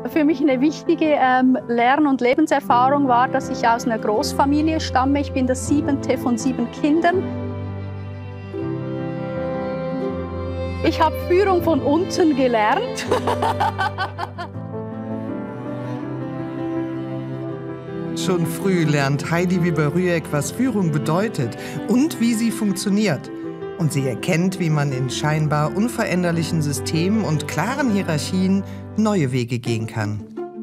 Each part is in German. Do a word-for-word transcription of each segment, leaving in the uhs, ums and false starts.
Für mich eine wichtige ähm, Lern- und Lebenserfahrung war, dass ich aus einer Großfamilie stamme. Ich bin das siebente von sieben Kindern. Ich habe Führung von unten gelernt. Schon früh lernt Heidi Weber-Rüegg, was Führung bedeutet und wie sie funktioniert. Und sie erkennt, wie man in scheinbar unveränderlichen Systemen und klaren Hierarchien neue Wege gehen kann.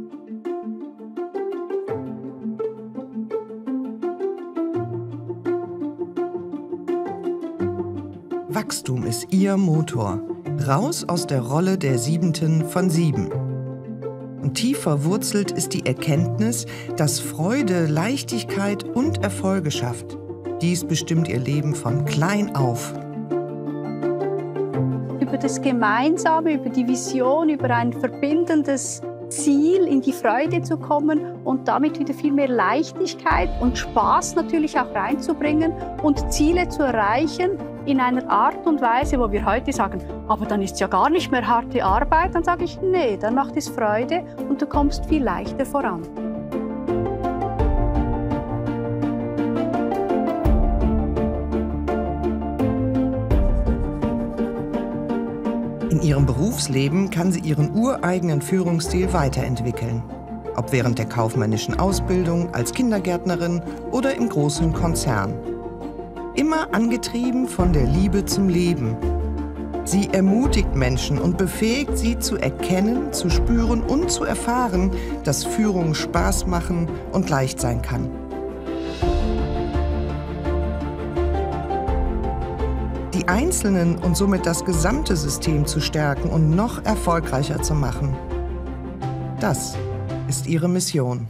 Wachstum ist ihr Motor. Raus aus der Rolle der Siebenten von sieben. Und tief verwurzelt ist die Erkenntnis, dass Freude, Leichtigkeit und Erfolge schafft. Dies bestimmt ihr Leben von klein auf. Über das Gemeinsame, über die Vision, über ein verbindendes Ziel in die Freude zu kommen und damit wieder viel mehr Leichtigkeit und Spaß natürlich auch reinzubringen und Ziele zu erreichen in einer Art und Weise, wo wir heute sagen, aber dann ist es ja gar nicht mehr harte Arbeit. Dann sage ich, nee, dann macht es Freude und du kommst viel leichter voran. In ihrem Berufsleben kann sie ihren ureigenen Führungsstil weiterentwickeln. Ob während der kaufmännischen Ausbildung, als Kindergärtnerin oder im großen Konzern. Immer angetrieben von der Liebe zum Leben. Sie ermutigt Menschen und befähigt sie zu erkennen, zu spüren und zu erfahren, dass Führung Spaß machen und leicht sein kann. Die Einzelnen und somit das gesamte System zu stärken und noch erfolgreicher zu machen. Das ist ihre Mission.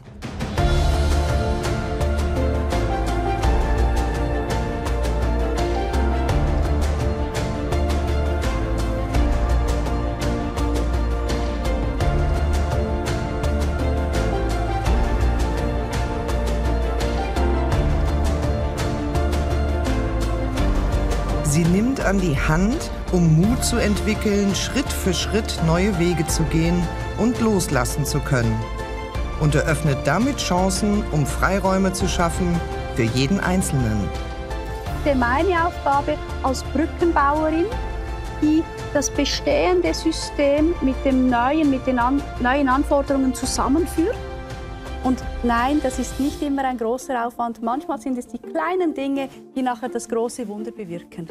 Sie nimmt an die Hand, um Mut zu entwickeln, Schritt für Schritt neue Wege zu gehen und loslassen zu können. Und eröffnet damit Chancen, um Freiräume zu schaffen für jeden Einzelnen. Meine Aufgabe als Brückenbauerin, die das bestehende System mit dem neuen, mit den an, neuen Anforderungen zusammenführt. Und nein, das ist nicht immer ein großer Aufwand. Manchmal sind es die kleinen Dinge, die nachher das große Wunder bewirken.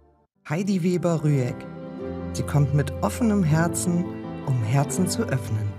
Heidi Weber-Rüegg. Sie kommt mit offenem Herzen, um Herzen zu öffnen.